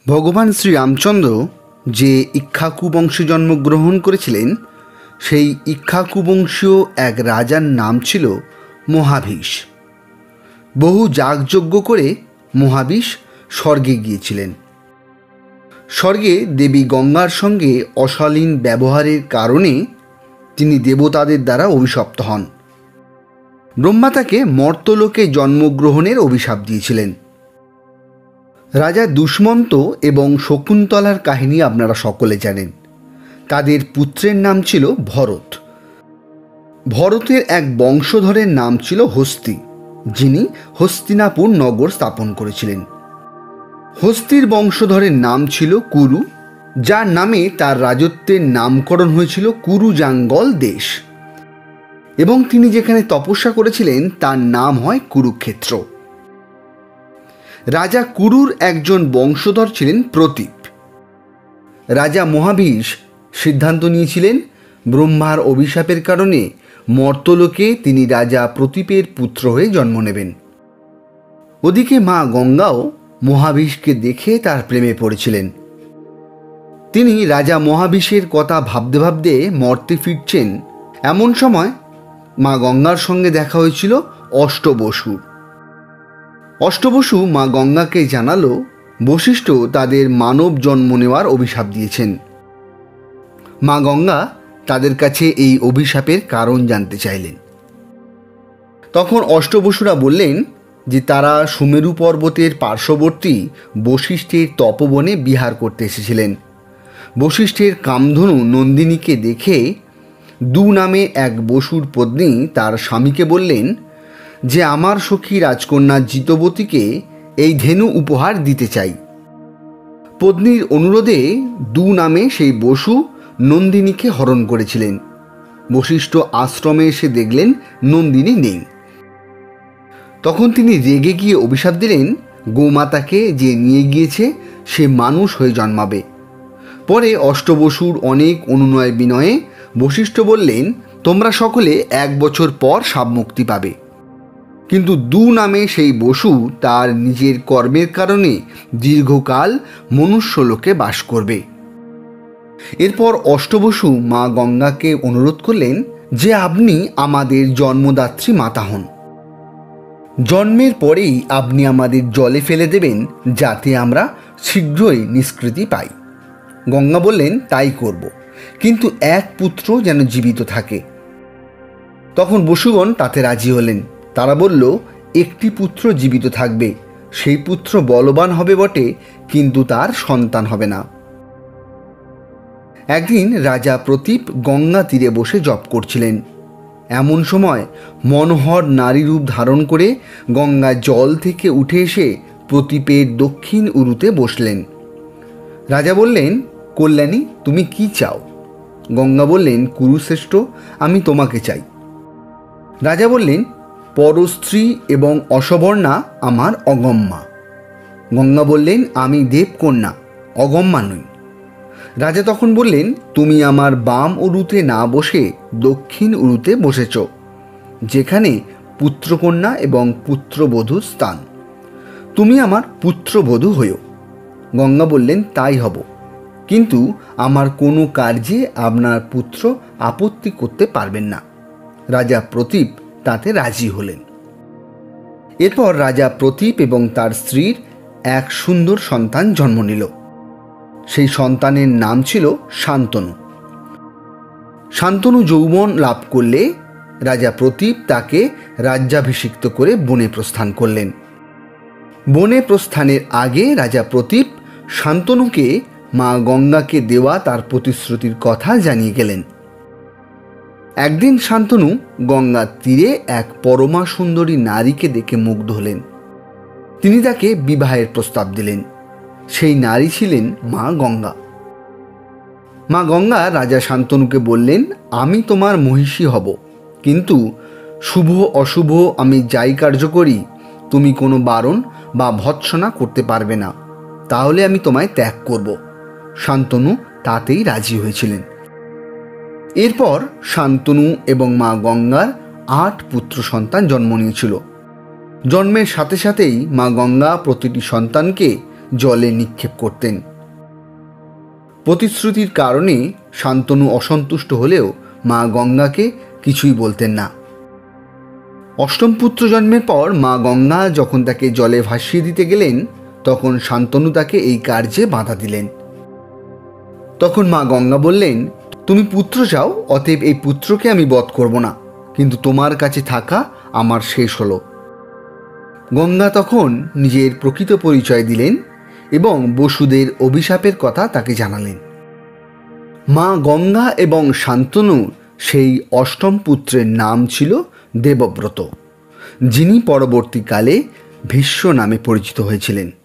ভগবান শ্রীরামচন্দ্র যে ইক্ষ্বাকু বংশে জন্মগ্রহণ করেছিলেন সেই ইক্ষ্বাকু বংশীয় এক রাজার নাম ছিল মহাভীষ। বহু যাগযজ্ঞ করে মহাভীষ স্বর্গে গিয়েছিলেন। স্বর্গে দেবী গঙ্গার সঙ্গে অশালীন ব্যবহারের কারণে তিনি দেবতাদের দ্বারা অভিশপ্ত হন। ব্রহ্মা তাকে মর্ত্যলোকে জন্মগ্রহণের অভিশাপ দিয়েছিলেন। রাজা দুষ্মন্ত এবং শকুন্তলার কাহিনী আপনারা সকলে জানেন। তাদের পুত্রের নাম ছিল ভরত। ভরতের এক বংশধরের নাম ছিল হস্তি, যিনি হস্তিনাপুর নগর স্থাপন করেছিলেন। হস্তির বংশধরের নাম ছিল কুরু, যার নামে তার রাজত্বের নামকরণ হয়েছিল কুরুজাঙ্গল দেশ, এবং তিনি যেখানে তপস্যা করেছিলেন তার নাম হয় কুরুক্ষেত্র। রাজা কুরুর একজন বংশধর ছিলেন প্রতীপ। রাজা মহাভীষ সিদ্ধান্ত নিয়েছিলেন ব্রহ্মার অভিশাপের কারণে মর্ত্যলোকে তিনি রাজা প্রতীপের পুত্র হয়ে জন্ম নেবেন। ওদিকে মা গঙ্গাও মহাভীষকে দেখে তার প্রেমে পড়েছিলেন। তিনি রাজা মহাভীষের কথা ভাবতে ভাবতে মর্তে ফিরছেন, এমন সময় মা গঙ্গার সঙ্গে দেখা হয়েছিল অষ্টবসুর। অষ্টবসু মা গঙ্গাকে জানালো বশিষ্ঠ তাদের মানব জন্ম নেওয়ার অভিশাপ দিয়েছেন। মা গঙ্গা তাদের কাছে এই অভিশাপের কারণ জানতে চাইলেন। তখন অষ্টবসুরা বললেন যে তারা সুমেরু পর্বতের পার্শ্ববর্তী বশিষ্ঠের তপবনে বিহার করতে এসেছিলেন। বশিষ্ঠের কামধনু নন্দিনীকে দেখে দু নামে এক বসুর পত্নী তার স্বামীকে বললেন যে আমার সখী রাজকন্যা জিতবতীকে এই ধেনু উপহার দিতে চাই। পত্নীর অনুরোধে দু নামে সেই বসু নন্দিনীকে হরণ করেছিলেন। বশিষ্ঠ আশ্রমে এসে দেখলেন নন্দিনী নেই। তখন তিনি রেগে গিয়ে অভিশাপ দিলেন গোমাতাকে যে নিয়ে গিয়েছে সে মানুষ হয়ে জন্মাবে। পরে অষ্টবসুর অনেক অনুনয় বিনয়ে বশিষ্ঠ বললেন তোমরা সকলে 1 বছর পর সাপ মুক্তি পাবে। কিন্তু দু নামে সেই বসু তার নিজের কর্মের কারণে দীর্ঘকাল মনুষ্যলোকে বাস করবে। এরপর অষ্টবসু মা গঙ্গাকে অনুরোধ করলেন যে আপনি আমাদের জন্মদাত্রী মাতা হন। জন্মের পরেই আপনি আমাদের জলে ফেলে দেবেন যাতে আমরা শীঘ্রই নিষ্কৃতি পাই। গঙ্গা বললেন তাই করব, কিন্তু এক পুত্র যেন জীবিত থাকে। তখন বসুগণ তাতে রাজি হলেন। তারা বলল একটি পুত্র জীবিত থাকবে, সেই পুত্র বলবান হবে বটে, কিন্তু তার সন্তান হবে না। একদিন রাজা প্রতীপ গঙ্গা তীরে বসে জপ করছিলেন। এমন সময় মনোহর নারী রূপ ধারণ করে গঙ্গা জল থেকে উঠে এসে প্রতীপের দক্ষিণ উরুতে বসলেন। রাজা বললেন কল্যাণী তুমি কি চাও? গঙ্গা বললেন কুরুশ্রেষ্ঠ আমি তোমাকে চাই। রাজা বললেন পরস্ত্রী এবং অসবর্ণা আমার অগম্যা। গঙ্গা বললেন আমি দেবকন্যা, অগম্যা নই। রাজা তখন বললেন তুমি আমার বাম উরুতে না বসে দক্ষিণ উরুতে বসেছ, যেখানে পুত্রকন্যা এবং পুত্রবধূর স্থান। তুমি আমার পুত্রবধূ হইও। গঙ্গা বললেন তাই হব, কিন্তু আমার কোনো কার্যে আপনার পুত্র আপত্তি করতে পারবেন না। রাজা প্রতীপ তাতে রাজি হলেন। এরপর রাজা প্রতীপ এবং তার স্ত্রীর এক সুন্দর সন্তান জন্ম নিল। সেই সন্তানের নাম ছিল শান্তনু। শান্তনু যৌবন লাভ করলে রাজা প্রতীপ তাকে রাজ্যাভিষিক্ত করে বনে প্রস্থান করলেন। বনে প্রস্থানের আগে রাজা প্রতীপ শান্তনুকে মা গঙ্গাকে দেওয়া তার প্রতিশ্রুতির কথা জানিয়ে গেলেন। একদিন শান্তনু গঙ্গার তীরে এক পরমা সুন্দরী নারীকে দেখে মুগ্ধ হলেন। তিনি তাকে বিবাহের প্রস্তাব দিলেন। সেই নারী ছিলেন মা গঙ্গা। মা গঙ্গা রাজা শান্তনুকে বললেন আমি তোমার মহিষী হব, কিন্তু শুভ অশুভ আমি যাই কার্য করি তুমি কোনো বারণ বা ভৎসনা করতে পারবে না, তাহলে আমি তোমায় ত্যাগ করব। শান্তনু তাতেই রাজি হয়েছিলেন। এরপর শান্তনু এবং মা গঙ্গার 8 পুত্র সন্তান জন্ম নিয়েছিল। জন্মের সাথে সাথেই মা গঙ্গা প্রতিটি সন্তানকে জলে নিক্ষেপ করতেন। প্রতিশ্রুতির কারণে শান্তনু অসন্তুষ্ট হলেও মা গঙ্গাকে কিছুই বলতেন না। অষ্টম পুত্র জন্মের পর মা গঙ্গা যখন তাকে জলে ভাসিয়ে দিতে গেলেন, তখন শান্তনু তাকে এই কার্যে বাধা দিলেন। তখন মা গঙ্গা বললেন, তুমি পুত্র চাও, অতএব এই পুত্রকে আমি বধ করব না, কিন্তু তোমার কাছে থাকা আমার শেষ হলো। গঙ্গা তখন নিজের প্রকৃত পরিচয় দিলেন এবং বসুদের অভিশাপের কথা তাকে জানালেন। মা গঙ্গা এবং শান্তনু সেই অষ্টম পুত্রের নাম ছিল দেবব্রত, যিনি পরবর্তীকালে ভীষ্ম নামে পরিচিত হয়েছিলেন।